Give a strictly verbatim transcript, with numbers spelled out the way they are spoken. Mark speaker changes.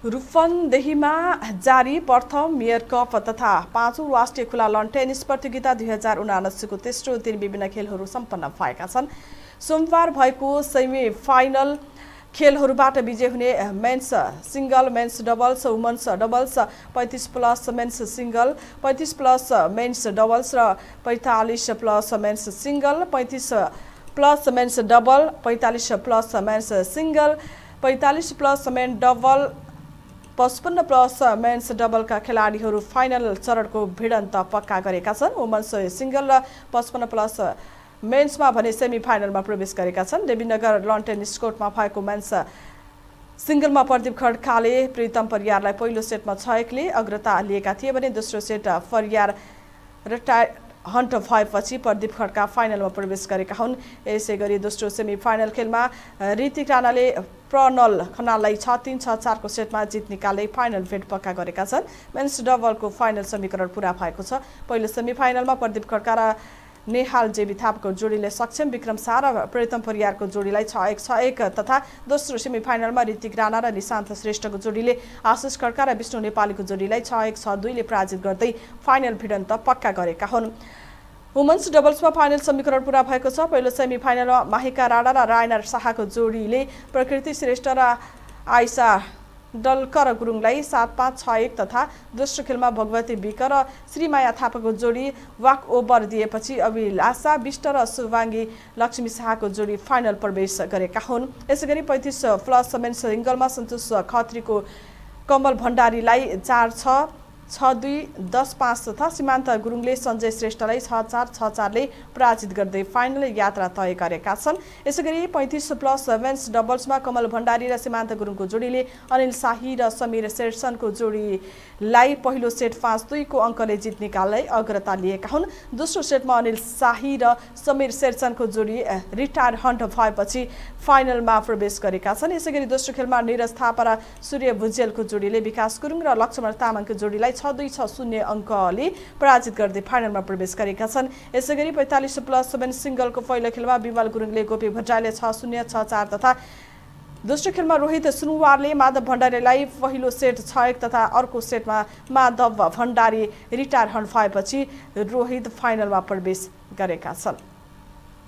Speaker 1: रूपन्देहीमा जारी प्रथम mayor cup तथा पाँचौं राष्ट्रिय खुला लन टेनिस प्रतियोगिता दुई हजार उनासीको तेस्रो दिन विभिन्न खेलहरू सम्पन्न भएका छन्। सोमबार भएको सेमी फाइनल खेलहरूबाट विजय हुने men's single, men's doubles, women's doubles, पैंतीस प्लस मेन्स सिंगल, पैंतीस प्लस मेन्स डबल्स र पैंतालीस प्लस मेन्स सिंगल, पैंतीस प्लस मेन्स डबल, पैंतालीस प्लस मेन्स सिंगल, पैंतालीस प्लस मेन डबल, पचपन्न प्लस मेन्स डबलका खेलाडीहरू फाइनल चरणको भिडन्त पक्का गरेका छन्। वुमेन्स सिंगल र पचपन्न प्लस मेन्समा भने सेमी फाइनलमा प्रवेश गरेका छन्। देवीनगर लन टेनिस कोर्टमा भएको मेन्स सिंगलमा प्रदीप खड्काले प्रीतम परियारलाई पहिलो सेटमा छ एकले अग्रता लिएका थिए भने दोस्रो सेट परियार रिटायर हन्ट भएपछि प्रदीप खड्का फाइनलमा प्रवेश गरेका हुन्। यसै गरी दोस्रो सेमी फाइनल खेलमा ऋतिक राणाले प्रणल खनाललाई छ तीन छ चारको सेटमा जित निकाल्दै फाइनल भेट पक्का गरेका छन्। मेन्स डबलको फाइनल समीकरण पूरा भएको छ। पहिलो सेमी फाइनलमा प्रदीप खड्का र नेहाल जेबी थापाको जोडीले सक्षम विक्रम शाह र प्रीतम परियारको जोडीलाई छ एक छ एक तथा दोस्रो सेमी फाइनलमा ऋतिक राणा र निशान्त श्रेष्ठको जोडीले आशिष खड्का र विष्णु नेपालीको जोडीलाई छ एक छ दुई ले पराजित गर्दै फाइनल भिडन्त पक्का गरेका हुन्। वुमेन्स डबल्समा फाइनल समीकरण पूरा भएको छ। पहिलो सेमी फाइनलमा माहिका राणा र रायना शाहको जोडीले प्रकृति श्रेष्ठ र आइसा डलकर गुरुङलाई सात पाँच छ एक तथा दोस्रो खेलमा भगवती विक र श्रीमाया थापाको जोडी वाक ओभर दिएपछि अभिलाषा विष्ट र शुभाङ्गी लक्ष्मी शाहको जोडी फाइनल प्रवेश गरेका हुन्। यसैगरी पैंतीस प्लस मेन्स सिंगलमा सन्तोष खत्रीको कमल भण्डारीलाई चार छ छ दुई दस पाँच तथा सीमान्त गुरुङले सञ्जय श्रेष्ठलाई छ चार छ चारले पराजित गर्दै फाइनल यात्रा तय गरेका छन्। यसैगरी पैंतीस प्लस मेन्स डबल्समा कमल भण्डारी र सीमान्त गुरुङको जोडीले अनिल शाही र समीर शेरसनको जोडीलाई पहिलो सेट पाँच दुईको अङ्कले जित निकाल्दै अग्रता लिएका हुन्। दोस्रो सेटमा अनिल शाही र समीर शेरसनको जोडी रिटायर हन्ट भएपछि फाइनलमा प्रवेश गरेका छन्। यसैगरी दोस्रो खेलमा निरज थापा र सूर्य भुजेलको जोडीले विकास गुरुङ र लक्ष्मण तामाङको जोडीलाई छ दुई छ शून्य अङ्कले पराजित गर्दै फाइनलमा प्रवेश गरेका छन्। यसैगरी पैंतालीस प्लस मेन सिंगलको पहिलो खेलमा विमल गुरुङले गोपी भट्टराईले छ शून्य छ चार तथा दोस्रो खेलमा रोहित सुनुवारले माधव भण्डारीलाई पहिलो सेट छ एक तथा अर्को सेटमा माधव भण्डारी रिटायर हन्ट भएपछि रोहित फाइनलमा प्रवेश गरेका छन्।